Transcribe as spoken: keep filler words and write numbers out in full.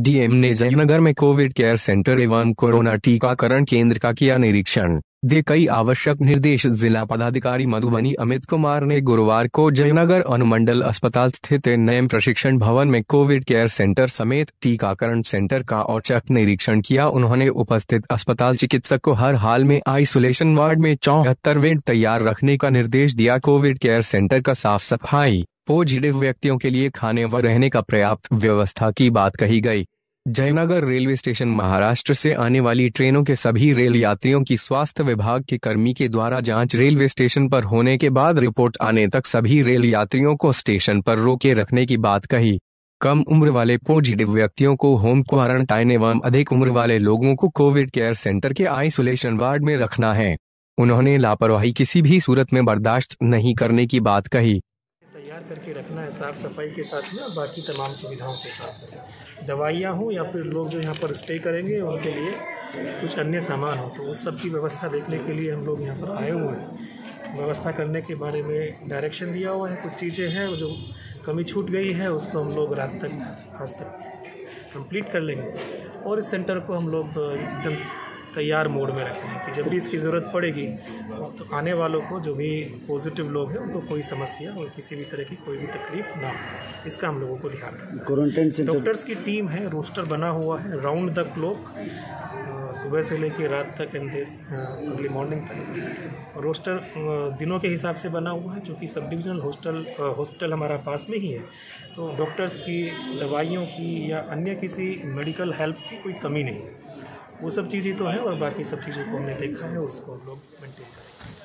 DM ने जयनगर में covid care centre एवं कोरोना टीकाकरण केंद्र का किया निरीक्षण, दे कई आवश्यक निर्देश। जिला पदाधिकारी मधुबनी अमित कुमार ने गुरुवार को जयनगर अनुमंडल अस्पताल स्थित नए प्रशिक्षण भवन में कोविड केयर सेंटर समेत टीकाकरण सेंटर का औचक निरीक्षण किया। उन्होंने उपस्थित अस्पताल चिकित्सक को हर हाल में आइसोलेशन वार्ड में चौहत्तर बेड तैयार रखने का निर्देश दिया। कोविड केयर सेंटर का साफ सफाई, पॉजिटिव व्यक्तियों के लिए खाने व रहने का पर्याप्त व्यवस्था की बात कही गई। जयनगर रेलवे स्टेशन महाराष्ट्र से आने वाली ट्रेनों के सभी रेल यात्रियों की स्वास्थ्य विभाग के कर्मी के द्वारा जांच रेलवे स्टेशन पर होने के बाद रिपोर्ट आने तक सभी रेल यात्रियों को स्टेशन पर रोके रखने की बात कही। कम उम्र वाले पॉजिटिव व्यक्तियों को होम क्वारंटाइन एवं अधिक उम्र वाले लोगों को कोविड केयर सेंटर के आइसोलेशन वार्ड में रखना है। उन्होंने लापरवाही किसी भी सूरत में बर्दाश्त नहीं करने की बात कही। तैयार करके रखना है साफ़ सफाई के साथ में, बाकी तमाम सुविधाओं के साथ। दवाइयाँ हों या फिर लोग जो यहाँ पर स्टे करेंगे उनके लिए कुछ अन्य सामान हो, तो उस सब की व्यवस्था देखने के लिए हम लोग यहाँ पर आए हुए हैं। व्यवस्था करने के बारे में डायरेक्शन दिया हुआ है। कुछ चीज़ें हैं जो कमी छूट गई है, उसको हम लोग रात तक आज तक कंप्लीट कर लेंगे और इस सेंटर को हम लोग एकदम तैयार मोड में रखेंगे कि जब भी इसकी ज़रूरत पड़ेगी तो आने वालों को, जो भी पॉजिटिव लोग हैं, उनको कोई समस्या और किसी भी तरह की कोई भी तकलीफ ना हो, इसका हम लोगों को ध्यान रखना है। क्वारंटाइन सेंटर डॉक्टर्स की टीम है, रोस्टर बना हुआ है राउंड द क्लॉक, सुबह से लेकर रात तक एंड अर्ली मॉर्निंग तक। रोस्टर दिनों के हिसाब से बना हुआ है, जो कि सब डिविजनल हॉस्टल हॉस्पिटल हमारा पास में ही है, तो डॉक्टर्स की, दवाइयों की या अन्य किसी मेडिकल हेल्प की कोई कमी नहीं है। वो सब चीज़ें तो हैं और बाकी सब चीज़ों को हमने देखा है, उसको हम लोग मेंटेन करेंगे।